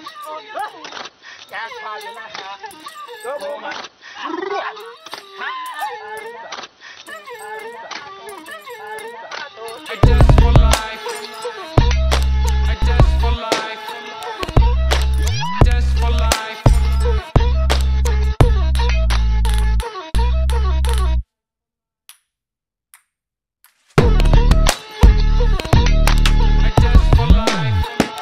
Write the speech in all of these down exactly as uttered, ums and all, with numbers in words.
I dance for life. I dance for life. Dance for life. I dance for life.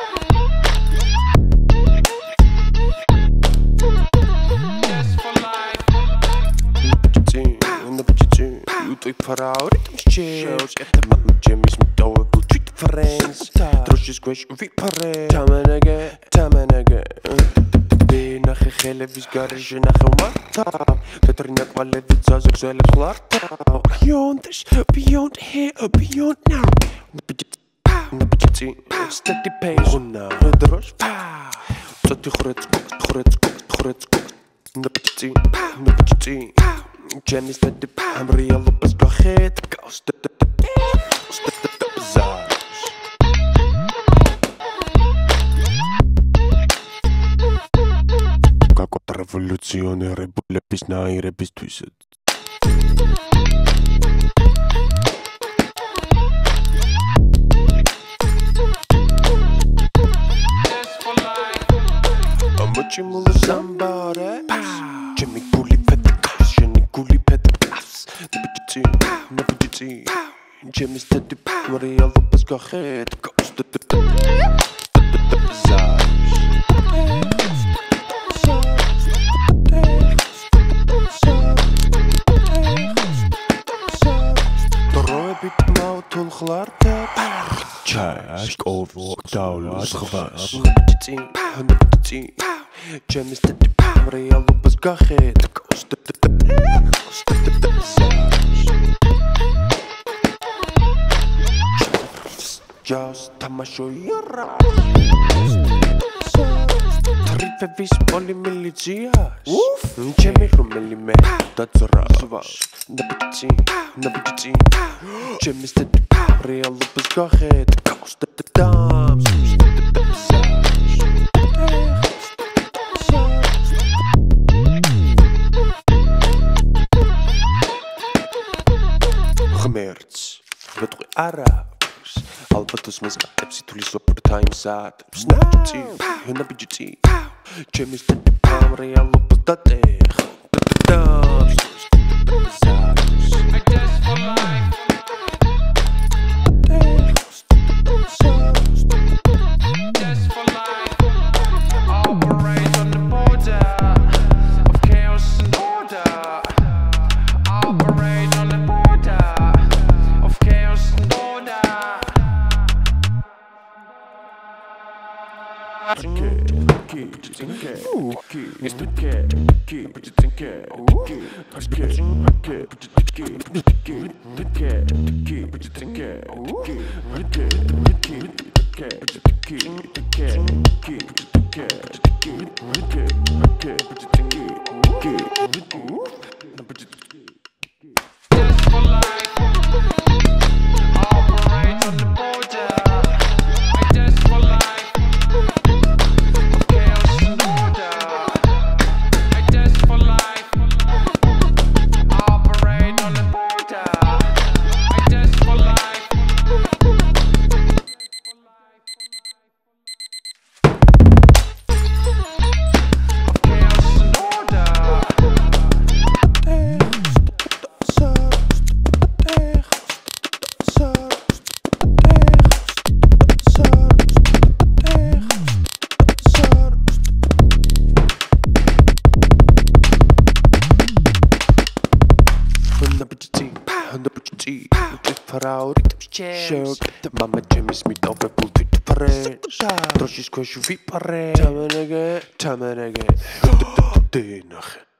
Dance for life. In the bitchin', you twee vrouwen, shows. Jimmy's met oude cool treat friends. Trosjes crash, vipare. Time and again, time and again. Bina gegele, vis garage na gemata. Petrina kwale, dit zou ik zelf klaar. Beyond this, beyond here, beyond now. Na bitchin', steady pace. Guna, dros, pa. Tot die groot, groot, groot, groot. Na bitchin', na bitchin'. Jenny's net de I'm real op het spaghetti kast de bazaar. Как от революционери були пісня і репістуйся. А ми чимали самбаре Jimmy Bully Petter Jenny Gully Petter Na bitchin', na bitchin' Jimmy steady Maria Lopez Gaget Kost de bazaar. Terwijl ik nou tulgelaar heb Tjask over Dauwels gewas. Na bitchin', na bitchin' Jimmy steady Maria Lopez Gaget Kost de bazaar. Just tamashoyara Tripe vis polymilizias Jimmy rumeli me That's ras Na bitchin', na bitchin' Jimmy steady Real Lopez Gaget Kost de dams Gemerts Wat goeie Arabs Albatos mas gaps Tulis op de time zat Snapchat Hun bitchin' Jimmy steady Real Lopez dat echt dams. I dance for life. Dance for life. Operate on the border of chaos and order. Operate on the border of chaos and order. Dance for life. Operate on the border. I dance for life. Chaos and order. I dance for life. Operate on the border. I dance for life. Chaos and order. Vrouw, show Mama Jimmy's met over boel tweet friends. Trosjes kwestie vipare. Time and again, time and again.